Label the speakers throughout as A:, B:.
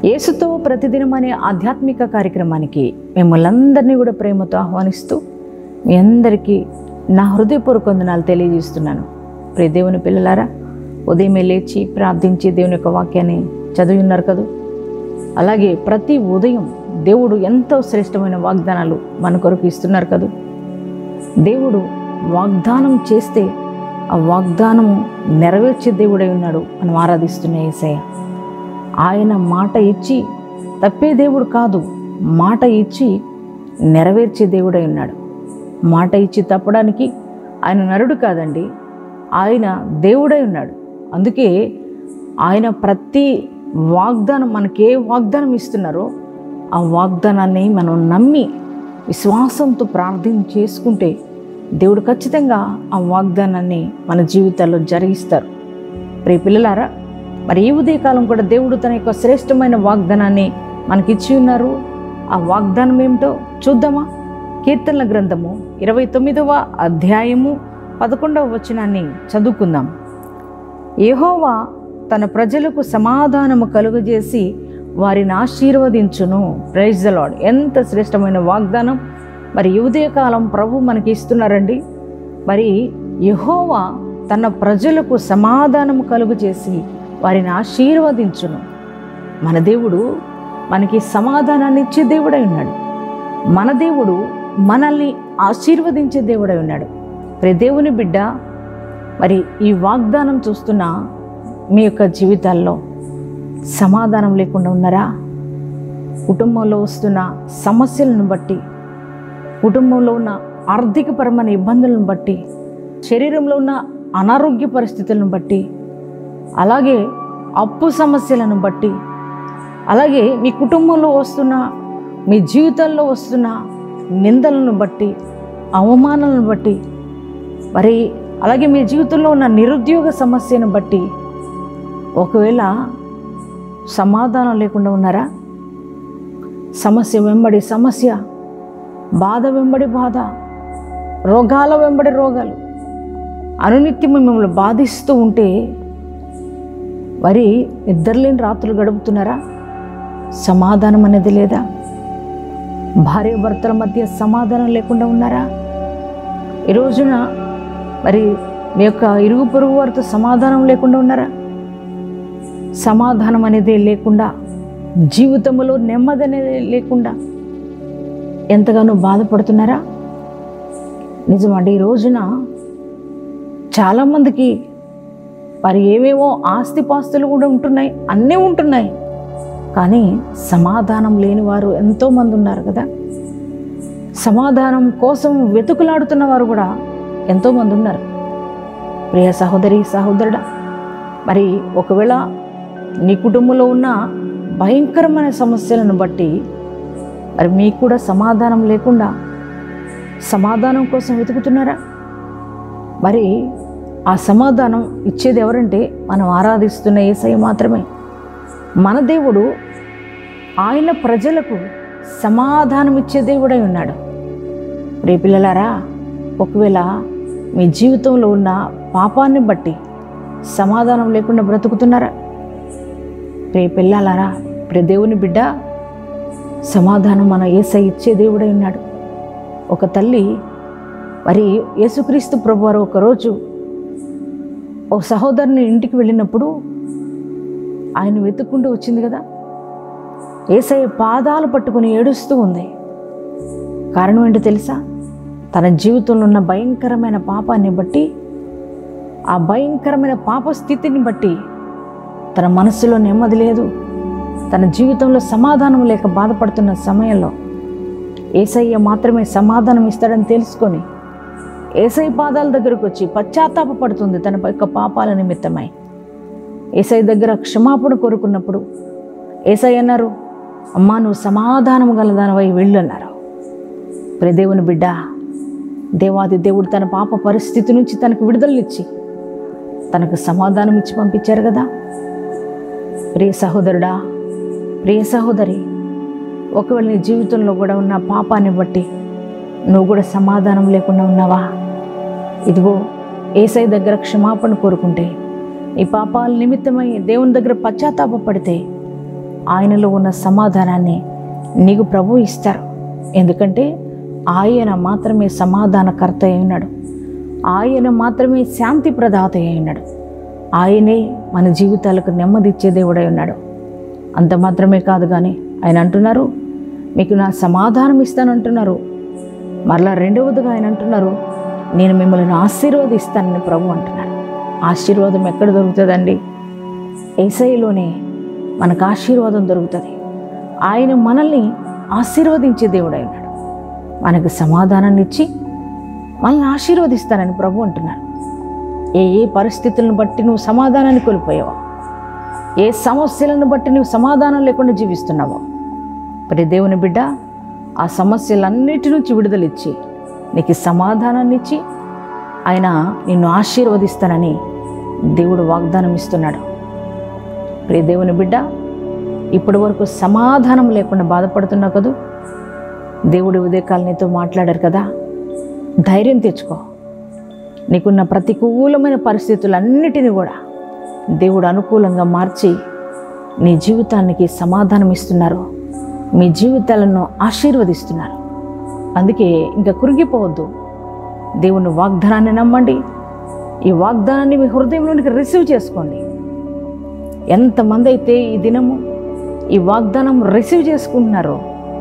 A: యేసుతో ప్రతిదినం అనే ఆధ్యాత్మిక కార్యక్రమానికి మిమ్మల్ని అందరినీ కూడా ప్రేమతో ఆహ్వానిస్తూ మీ అందరికీ నా హృదయపూర్వక వందనాలు తెలియజేస్తున్నాను. ప్రియ దేవుని పిల్లలారా, ఉదయమే లేచి ప్రార్థించి దేవుని యొక్క వాక్యాన్ని చదివి ఉన్నారు కదా. అలాగే ప్రతి ఉదయం దేవుడు ఎంతో శ్రేష్టమైన వాగ్దానాలు మన కొరకు ఇస్తున్నారు కదా. దేవుడు వాగ్దానం చేస్తే ఆ వాగ్దానము నెరవేర్చే దేవుడై ఉన్నాడు. మనం ఆరాధిస్తున్న యేసయ్య ఆయన మాట ఇచ్చి తప్పే దేవుడు కాదు, మాట ఇచ్చి నెరవేర్చే దేవుడై ఉన్నాడు. మాట ఇచ్చి తప్పడానికి ఆయన నరుడు కాదండి, ఆయన దేవుడై ఉన్నాడు. అందుకే ఆయన ప్రతి వాగ్దానం మనకి ఏ వాగ్దానం ఇస్తున్నారో ఆ వాగ్దానాన్ని మనం నమ్మి విశ్వాసంతో ప్రార్థన చేసుకుంటే దేవుడు ఖచ్చితంగా ఆ వాగ్దానాన్ని మన జీవితాల్లో జరిగిస్తారు. ప్రియ పిల్లలారా, మరి ఈ ఉదయకాలం కూడా దేవుడు తన యొక్క శ్రేష్టమైన వాగ్దానాన్ని మనకిచ్చి ఉన్నారు. ఆ వాగ్దానం ఏమిటో చూద్దామా? కీర్తనల గ్రంథము 29వ అధ్యాయము 11వ వచనాన్ని చదువుకుందాం. యెహోవా తన ప్రజలకు సమాధానము కలుగజేసి వారిని ఆశీర్వదించును. Praise the Lord. ఎంత శ్రేష్టమైన వాగ్దానం మరి ఈ ఉదయకాలం ప్రభు మనకి ఇస్తున్నారండి. మరి యెహోవా తన ప్రజలకు సమాధానము కలుగజేసి వారిని ఆశీర్వదించును. మన దేవుడు మనకి సమాధానాన్ని ఇచ్చే దేవుడై ఉన్నాడు. మన దేవుడు మనల్ని ఆశీర్వదించే దేవుడై ఉన్నాడు. ప్రియ దేవుని బిడ్డ, మరి ఈ వాగ్దానం చూస్తున్న మీ యొక్క జీవితాల్లో సమాధానం లేకుండా ఉన్నారా? కుటుంబంలో వస్తున్న సమస్యలను బట్టి, కుటుంబంలో ఉన్న ఆర్థికపరమైన ఇబ్బందులను బట్టి, శరీరంలో ఉన్న అనారోగ్య పరిస్థితులను బట్టి, అలాగే అప్పు సమస్యలను బట్టి, అలాగే మీ కుటుంబంలో వస్తున్న, మీ జీవితాల్లో వస్తున్న నిందలను బట్టి, అవమానాలను బట్టి, మరి అలాగే మీ జీవితంలో ఉన్న నిరుద్యోగ సమస్యను బట్టి ఒకవేళ సమాధానం లేకుండా ఉన్నారా? సమస్య వెంబడి సమస్య, బాధ వెంబడి బాధ, రోగాల వెంబడి రోగాలు అనునిత్యం మిమ్మల్ని బాధిస్తూ ఉంటే మరి నిద్రలేని రాత్రులు గడుపుతున్నారా? సమాధానం అనేది లేదా? భార్య భర్తల మధ్య సమాధానం లేకుండా ఉన్నారా? ఈ రోజున మరి మీ యొక్క ఇరుగు పొరుగు వారితో సమాధానం లేకుండా ఉన్నారా? సమాధానం అనేది లేకుండా, జీవితంలో నెమ్మది అనేది లేకుండా ఎంతగానో బాధపడుతున్నారా? నిజమండి, ఈ రోజున చాలామందికి మరి ఏవేవో ఆస్తిపాస్తులు కూడా ఉంటున్నాయి, అన్నీ ఉంటున్నాయి, కానీ సమాధానం లేని వారు ఎంతోమంది ఉన్నారు కదా. సమాధానం కోసం వెతుకులాడుతున్న వారు కూడా ఎంతోమంది ఉన్నారు. ప్రియ సహోదరి సహోదరుడా, మరి ఒకవేళ నీ కుటుంబంలో ఉన్న భయంకరమైన సమస్యలను బట్టి మరి మీకు కూడా సమాధానం లేకుండా సమాధానం కోసం వెతుకుతున్నారా? మరి ఆ సమాధానం ఇచ్చేది ఎవరంటే మనం ఆరాధిస్తున్న యేసయ్య మాత్రమే. మన దేవుడు ఆయన ప్రజలకు సమాధానం ఇచ్చే దేవుడై ఉన్నాడు. ప్రియ పిల్లలారా, ఒకవేళ మీ జీవితంలో ఉన్న పాపాన్ని బట్టి సమాధానం లేకుండా బ్రతుకుతున్నారా? ప్రియ పిల్లలారా, ప్రియ దేవుని బిడ్డ, సమాధానం మన యేసయ్య ఇచ్చే దేవుడై ఉన్నాడు. ఒక తల్లి మరి యేసుక్రీస్తు ప్రభువారు ఒకరోజు ఒక సహోదరుని ఇంటికి వెళ్ళినప్పుడు ఆయన వెతుక్కుంటూ వచ్చింది కదా. యేసయ్య పాదాలు పట్టుకుని ఏడుస్తూ ఉంది. కారణం ఏంటో తెలుసా? తన జీవితంలో ఉన్న భయంకరమైన పాపాన్ని బట్టి, ఆ భయంకరమైన పాప స్థితిని బట్టి తన మనసులో నెమ్మది లేదు, తన జీవితంలో సమాధానం లేక బాధపడుతున్న సమయంలో యేసయ్య మాత్రమే సమాధానం ఇస్తాడని తెలుసుకొని యేసయ్య పాదాల దగ్గరకు వచ్చి పశ్చాత్తాపపడుతుంది తన యొక్క పాపాల నిమిత్తమై. యేసయ్య దగ్గర క్షమాపణ కోరుకున్నప్పుడు యేసయ్య అన్నారు, అమ్మా నువ్వు సమాధానం గలదానివై వెళ్ళు అన్నారు. ప్రియ దేవుని బిడ్డ, దేవాది దేవుడు తన పాప పరిస్థితి నుంచి తనకు విడుదలనిచ్చి తనకు సమాధానం ఇచ్చి పంపించారు కదా. ప్రియ సహోదరుడా, ప్రియ సహోదరి, ఒకవేళ నీ జీవితంలో కూడా ఉన్న పాపాన్ని బట్టి నువ్వు కూడా సమాధానం లేకుండా ఉన్నావా? ఇదిగో యేసయ్య దగ్గర క్షమాపణ కోరుకుంటే, నీ పాపాల నిమిత్తమై దేవుని దగ్గర పశ్చాత్తాపపడితే ఆయనలో ఉన్న సమాధానాన్ని నీకు ప్రభు ఇస్తారు. ఎందుకంటే ఆయన మాత్రమే సమాధానకర్త అయి ఉన్నాడు. ఆయన మాత్రమే శాంతి ప్రదాత అయి ఉన్నాడు. ఆయనే మన జీవితాలకు నెమ్మదిచ్చే దేవుడై ఉన్నాడు. అంత మాత్రమే కాదు కానీ ఆయన అంటున్నారు, మీకు నా సమాధానం ఇస్తానంటున్నారు. మరలా రెండవదిగా ఆయన అంటున్నారు, నేను మిమ్మల్ని ఆశీర్వదిస్తానని ప్రభు అంటున్నారు. ఆశీర్వాదం ఎక్కడ దొరుకుతుందండి? యేసయ్యలోనే మనకు ఆశీర్వాదం దొరుకుతుంది. ఆయన మనల్ని ఆశీర్వదించే దేవుడై ఉన్నాడు. మనకు సమాధానాన్ని ఇచ్చి మనల్ని ఆశీర్వదిస్తానని ప్రభు అంటున్నారు. ఏ పరిస్థితులను బట్టి నువ్వు సమాధానాన్ని కోల్పోయావో, ఏ సమస్యలను బట్టి నువ్వు సమాధానం లేకుండా జీవిస్తున్నావో, మరి దేవుని బిడ్డ ఆ సమస్యలన్నిటి నుంచి విడుదలిచ్చి నీకు సమాధానాన్ని ఇచ్చి ఆయన నిన్ను ఆశీర్వదిస్తానని దేవుడు వాగ్దానం ఇస్తున్నాడు. ప్రియ దేవుని బిడ్డ, ఇప్పటి వరకు సమాధానం లేకుండా బాధపడుతున్నావు కదూ. దేవుడి ఉదయకాలం నీతో మాట్లాడారు కదా. ధైర్యం తెచ్చుకో. నీకున్న ప్రతికూలమైన పరిస్థితులన్నిటినీ కూడా దేవుడు అనుకూలంగా మార్చి నీ జీవితానికి సమాధానం ఇస్తున్నారు. మీ జీవితాలను ఆశీర్వదిస్తున్నారు. అందుకే ఇంకా కురిగిపోవద్దు. దేవుని వాగ్దానాన్ని నమ్మండి. ఈ వాగ్దానాన్ని మీ హృదయంలోనికి రిసీవ్ చేసుకోండి. ఎంతమంది అయితే ఈ దినము ఈ వాగ్దానం రిసీవ్ చేసుకుంటున్నారో,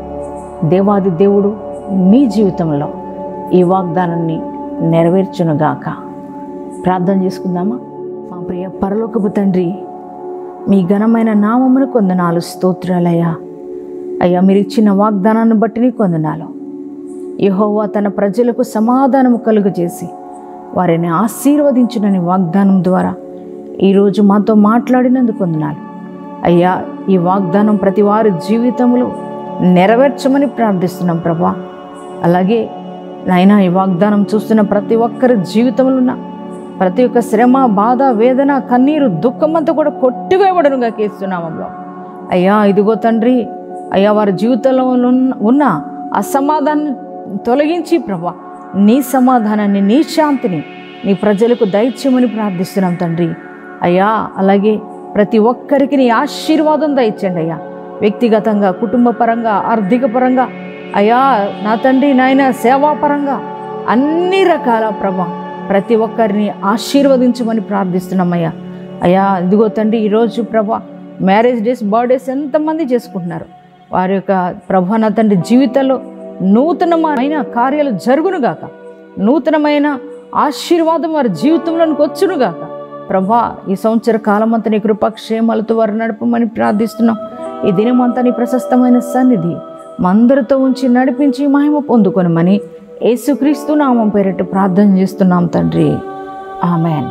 A: దేవాది దేవుడు మీ జీవితంలో ఈ వాగ్దానాన్ని నెరవేర్చునుగాక. ప్రార్థన చేసుకుందామా? మా ప్రియ పరలోకపు తండ్రి, మీ ఘనమైన నామమును కొందనాలు, స్తోత్రాలయ్యా. అయ్యా, మీరు ఇచ్చిన వాగ్దానాన్ని బట్టి నీ కొందనాలు. యెహోవా తన ప్రజలకు సమాధానము కలుగజేసి వారిని ఆశీర్వదించునని వాగ్దానం ద్వారా ఈరోజు మాతో మాట్లాడినందుకు వందనాలు. అయ్యా, ఈ వాగ్దానం ప్రతి వారి జీవితంలో నెరవేర్చమని ప్రార్థిస్తున్నాం ప్రభా. అలాగే నాయనా, ఈ వాగ్దానం చూస్తున్న ప్రతి ఒక్కరి జీవితంలో ఉన్న ప్రతి ఒక్క శ్రమ, బాధ, వేదన, కన్నీరు, దుఃఖమంతా కూడా కొట్టివేయబడునుగా కేస్తున్నామంలో. అయ్యా, ఇదిగో తండ్రి, అయ్యా, వారి జీవితంలో ఉన్న అసమాధానాన్ని తొలగించి ప్రభా, నీ సమాధానాన్ని, నీ శాంతిని నీ ప్రజలకు దయచేయమని ప్రార్థిస్తున్నాం తండ్రి. అయ్యా, అలాగే ప్రతి ఒక్కరికి నీ ఆశీర్వాదం దయచండి అయ్యా. వ్యక్తిగతంగా, కుటుంబ పరంగా, ఆర్థిక పరంగా, అయ్యా నా తండ్రి నాయన, సేవాపరంగా అన్ని రకాల ప్రభా ప్రతి ఒక్కరిని ఆశీర్వదించమని ప్రార్థిస్తున్నామయ్యా. అయ్యా, ఇదిగో తండ్రి, ఈరోజు ప్రభా మ్యారేజ్ డేస్, బర్త్డేస్ ఎంతమంది చేసుకుంటున్నారు. వారి యొక్క ప్రభా నా తండ్రి జీవితంలో నూతనమైన కార్యాలు జరుగునుగాక. నూతనమైన ఆశీర్వాదం వారి జీవితంలోనికి వచ్చునుగాక. ప్రభా, ఈ సంవత్సర కాలమంతా నీ కృపాక్షేమాలతో వారు నడపమని ప్రార్థిస్తున్నాం. ఈ దినమంతా నీ ప్రశస్తమైన సన్నిధి మా అందరితో ఉంచి నడిపించి మహిమ పొందుకొనమని యేసుక్రీస్తు నామం పేరిట ప్రార్థన చేస్తున్నాం తండ్రి. ఆమెన్.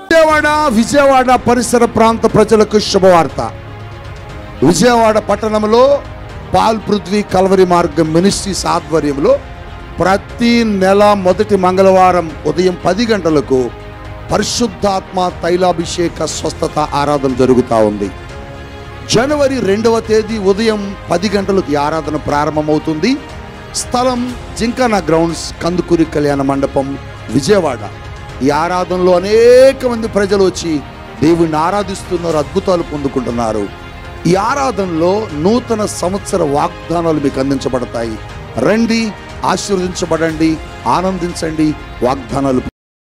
B: విజయవాడ పరిసర ప్రాంత ప్రజలకు శుభవార్త. విజయవాడ పట్టణంలో Paul Prithvi Calvary Margam ministries ఆధ్వర్యంలో ప్రతి నెల మొదటి మంగళవారం ఉదయం 10 గంటలకు పరిశుద్ధాత్మ తైలాభిషేక స్వస్థత ఆరాధన జరుగుతూ ఉంది. జనవరి 2వ తేదీ ఉదయం 10 గంటలకు ఈ ఆరాధన ప్రారంభమవుతుంది. స్థలం జింకానా గ్రౌండ్స్, కందుకూరి కళ్యాణ మండపం, విజయవాడ. ఈ ఆరాధనలో అనేక మంది ప్రజలు వచ్చి దేవుణ్ణి ఆరాధిస్తున్నారు, అద్భుతాలు పొందుకుంటున్నారు. ఈ ఆరాధనలో నూతన సంవత్సర వాగ్దానాలు మీకు అందించబడతాయి. రండి, ఆశీర్వదించబడండి, ఆనందించండి. వాగ్దానాలు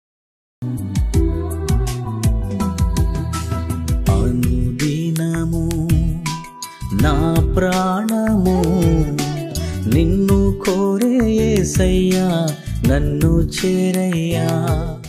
C: అనుదినము నా ప్రాణము నిన్ను కోరే యేసయ్యా, నన్ను చేరయ్యా.